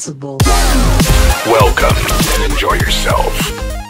responsible. Welcome and enjoy yourself.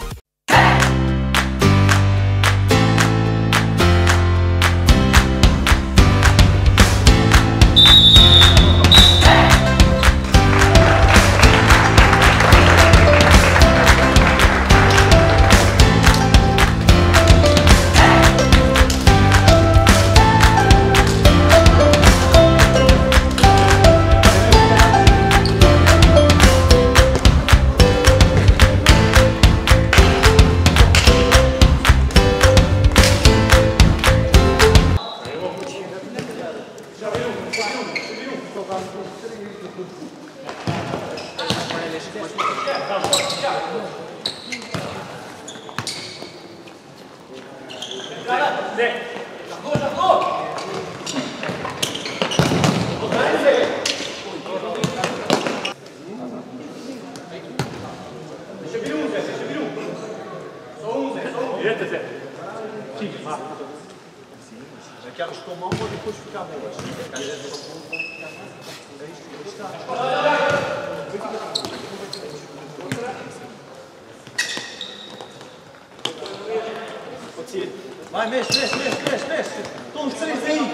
Já que arrastou mal, pode depois ficar boas. Pode ser. Vai, mexe. Estão os três aí.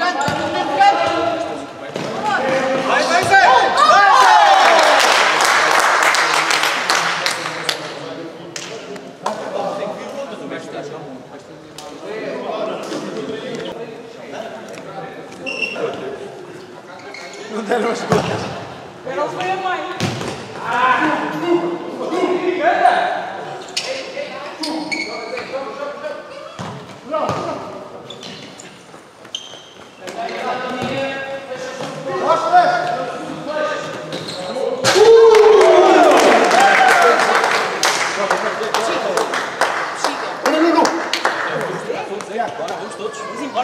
Vai, Zé! Não deram as coisas. Pero foi a mãe. Agora vamos todos. Vamos embora.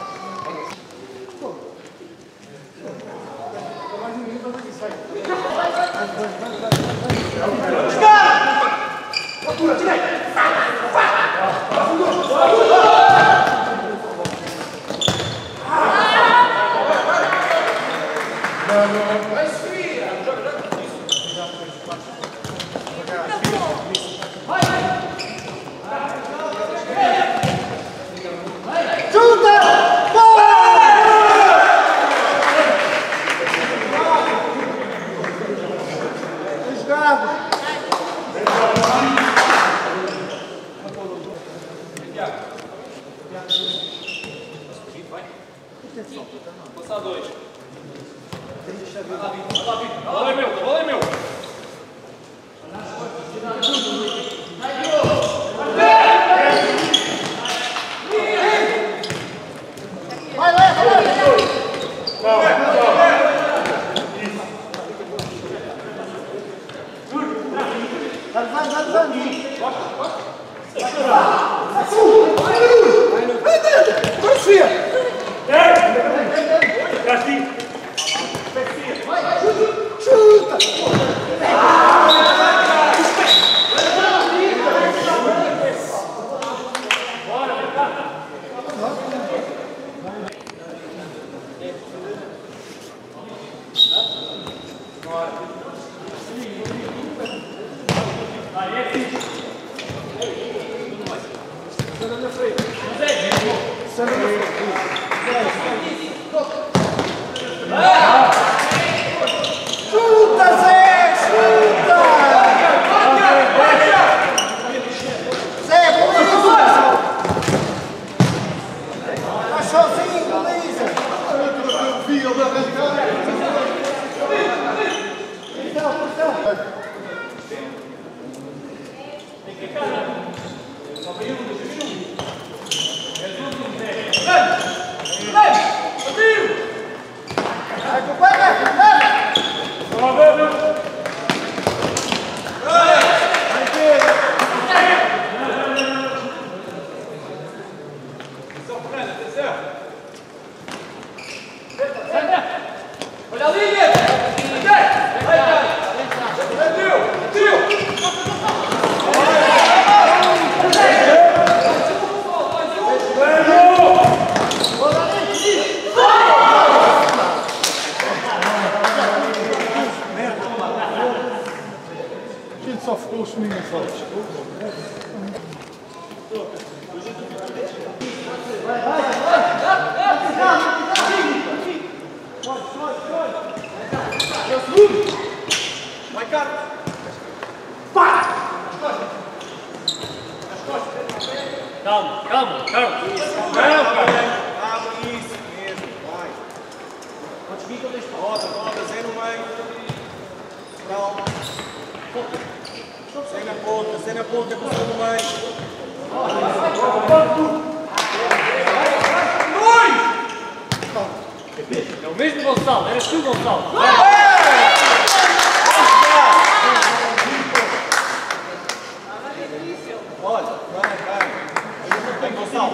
Passar dois. Vai, meu. Olha a linha! Vai, Carlos! Calma, calma, calma! Abre isso mesmo, vai. Podes vir toda esta roda, Zé no meio. Calma. Zé na ponta, passou no meio. É o mesmo Gonçalo, eras tu, Gonçalo! Olha, vai, Gonçalo.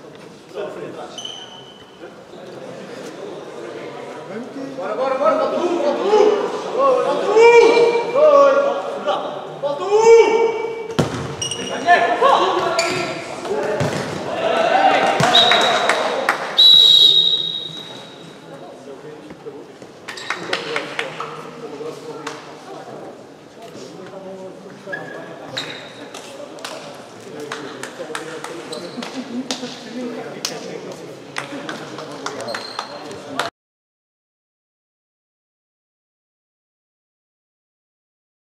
Bora, bora, bora, tá tudo!